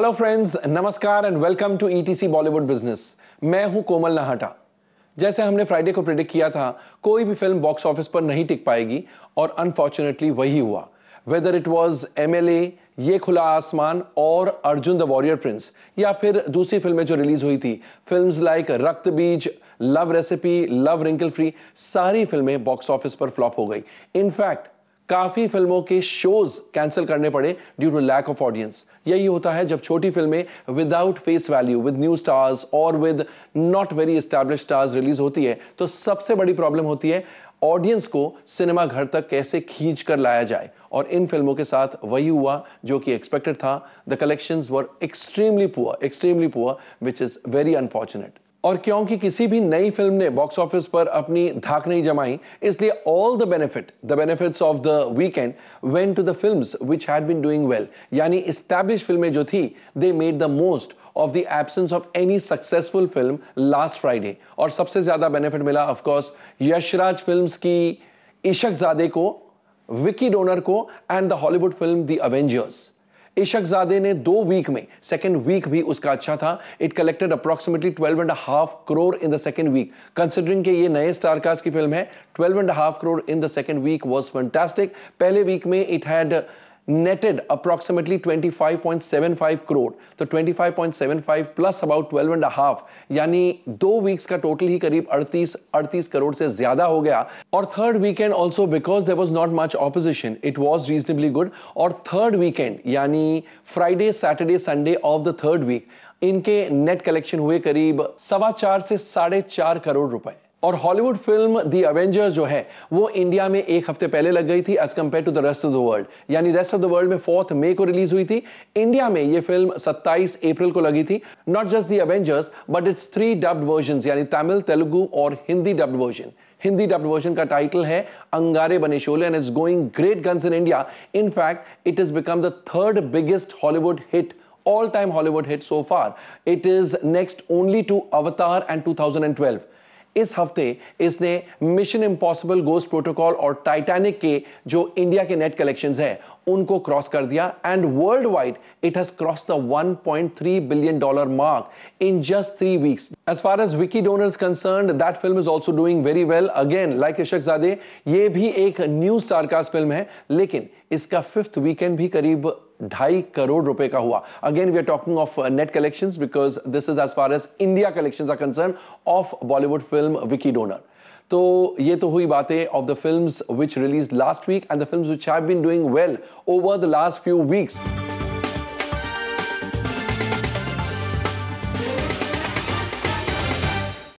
Hello friends, नमस्कार and welcome to ETC Bollywood business. मैं हूं कोमल नाहटा। जैसे हमने फ्राइडे को प्रेडिक्ट किया था, कोई भी फिल्म बॉक्स ऑफिस पर नहीं टिक पाएगी और अनफॉर्चुनेटली वही हुआ। वेदर इट वाज एमएलए, ये खुला आसमान और अर्जुन द वॉरियर प्रिंस, या फिर दूसरी फिल्में जो रिलीज हुई थी, फिल्म्स लाइक रक्त बीज, लव रेसिपी, लव रिंकल फ्री, सारी फिल्में बॉक्स ऑफिस पर फ्लॉप हो गई। इनफैक्ट काफी फिल्मों के शोज कैंसिल करने पड़े due to lack of audience. यही होता है जब छोटी फिल्में without face value, with new stars और with not very established stars release होती है, तो सबसे बड़ी प्रॉब्लम होती है ऑडियंस को सिनेमा घर तक कैसे खींच कर लाया जाए। और इन फिल्मों के साथ वही हुआ जो कि एक्सपेक्टेड था। The collections were extremely poor, which is very unfortunate. और क्योंकि किसी भी नई फिल्म ने बॉक्स ऑफिस पर अपनी धाक नहीं जमाई, इसलिए all the benefits of the weekend went to the films which had been doing well. यानी एस्टैब्लिश्ड फिल्में जो थी, they made the most of the absence of any successful film last Friday. और सबसे ज्यादा बेनिफिट मिला ऑफ कोर्स यशराज फिल्म्स की इशकजादे को, विकी डोनर को and the Hollywood film the Avengers. Ishaqzaade ने 2 वीक में, सेकेंड वीक भी उसका अच्छा था, it collected approximately 12.5 crore in the second week. Considering कि ये नए स्टारकास्ट की फिल्म है, 12.5 crore in the second week was fantastic. पहले वीक में it had netted approximately 25.75 crore, तो 25.75 प्लस अबाउट 12.5, यानी 2 वीक्स का टोटल ही करीब 38 करोड़ से ज्यादा हो गया। और third weekend also, because there was not much opposition, it was reasonably good. और थर्ड वीकेंड यानी Friday, Saturday, Sunday of the third week, इनके नेट कलेक्शन हुए करीब 4.25 से 4.5 करोड़ रुपए। और हॉलीवुड फिल्म द अवेंजर्स जो है, वो इंडिया में 1 हफ्ते पहले लग गई थी as compare to the rest of the world. यानी रेस्ट ऑफ द वर्ल्ड में 4 मई को रिलीज हुई थी, इंडिया में ये फिल्म 27 अप्रैल को लगी थी। Not just the Avengers but it's 3 dubbed version, यानी तमिल, तेलुगु और Hindi dubbed version. Hindi dubbed version का टाइटल है Angaare Bane Shole and it's going great guns in India. In fact it is become the 3rd biggest Hollywood hit, all time Hollywood hit so far. It is next only to Avatar and 2012. इस हफ्ते इसने Mission Impossible, Ghost Protocol और Titanic के जो India के net collections है उनको cross कर दिया and world wide it has cross the $1.3 billion mark in just 3 weeks. As far as Vicky Donor is concerned, that film is also doing very well. Again like Ishaqzaade, ये भी एक न्यू स्टारकास्ट फिल्म है, लेकिन इसका 5th वीकेंड भी करीब 2.5 करोड़ रुपए का हुआ। Again we are talking of net collections because this is as far as India collections are concern of Bollywood film Vicky Donor. तो ये तो हुई बातें of the films which released last week and the films which have been doing well over the last few weeks.